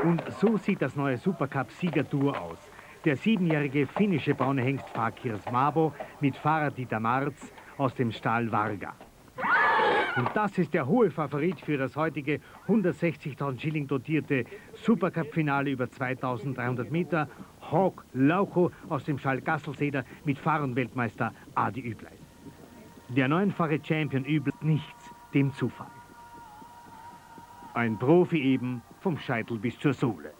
Und so sieht das neue Supercup-Siegerduo aus. Der 7-jährige finnische braune Hengst Fakirs Mabo mit Fahrer Dieter Marz aus dem Stall Varga. Und das ist der hohe Favorit für das heutige 160.000 Schilling dotierte Supercup-Finale über 2.300 Meter. Hawk Lauko aus dem Stall Gasselseder mit Fahrenweltmeister Adi Übleis. Der neunfache Champion übt nichts dem Zufall. Ein Profi eben vom Scheitel bis zur Sohle.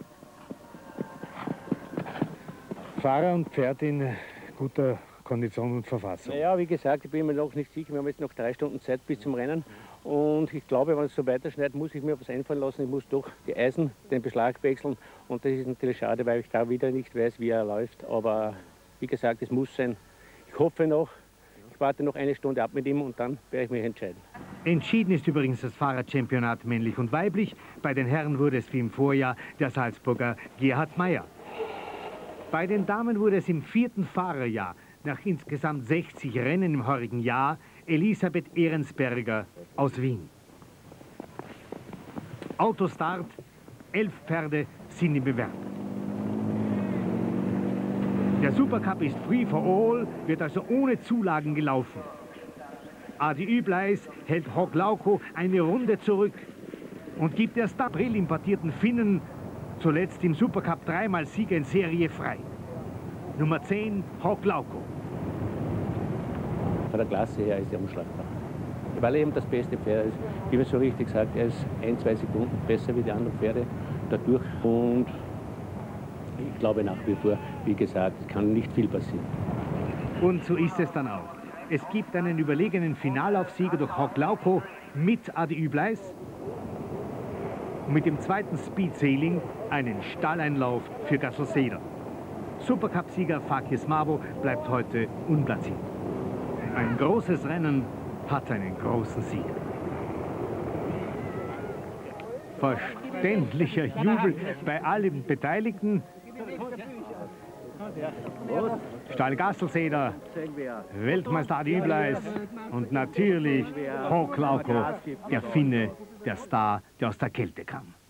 Fahrer und Pferd in guter Kondition und Verfassung. Naja, wie gesagt, ich bin mir noch nicht sicher. Wir haben jetzt noch 3 Stunden Zeit bis zum Rennen. Und ich glaube, wenn es so weiterschneidet, muss ich mir was einfallen lassen. Ich muss doch die Eisen, den Beschlag wechseln. Und das ist natürlich schade, weil ich da wieder nicht weiß, wie er läuft. Aber wie gesagt, es muss sein. Ich hoffe noch. Ich warte noch 1 Stunde ab mit ihm und dann werde ich mich entscheiden. Entschieden ist übrigens das Fahrerchampionat männlich und weiblich. Bei den Herren wurde es wie im Vorjahr der Salzburger Gerhard Meyer. Bei den Damen wurde es im 4. Fahrerjahr, nach insgesamt 60 Rennen im heurigen Jahr, Elisabeth Ehrensberger aus Wien. Autostart, 11 Pferde sind im Bewerb. Der Supercup ist free for all, wird also ohne Zulagen gelaufen. Adi Übleis hält Hawk Lauko eine Runde zurück und gibt erst April importierten Finnen, zuletzt im Supercup 3-mal Sieger in Serie, frei. Nummer 10, Hawk Lauko. Von der Klasse her ist er unschlagbar. Weil er eben das beste Pferd ist. Wie man so richtig sagt, er ist 1-2 Sekunden besser wie die anderen Pferde dadurch. Und ich glaube nach wie vor, wie gesagt, es kann nicht viel passieren. Und so ist es dann auch. Es gibt einen überlegenen Finalaufsieger durch Hawk Lauko mit Adi Übleis und mit dem zweiten Speed Sailing einen Stalleinlauf für Gasselseder. Supercup-Sieger Fakirs Mabo bleibt heute unplatziert. Ein großes Rennen hat einen großen Sieger. Verständlicher Jubel bei allen Beteiligten. Stall Gasselseder, Weltmeister Adi Übleis und natürlich Hawk Lauko, der Finne, der Star, der aus der Kälte kam.